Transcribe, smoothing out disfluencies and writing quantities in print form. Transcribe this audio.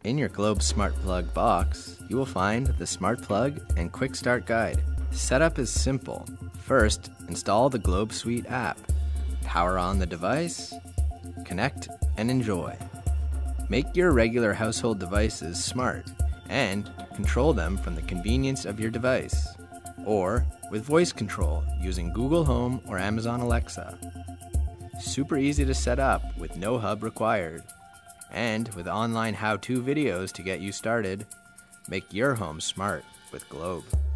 In your Globe Smart Plug box, you will find the Smart Plug and Quick Start Guide. Setup is simple. First, install the Globe Suite app. Power on the device, connect, and enjoy. Make your regular household devices smart and control them from the convenience of your device, or with voice control using Google Home or Amazon Alexa. Super easy to set up with no hub required. And with online how-to videos to get you started, make your home smart with Globe.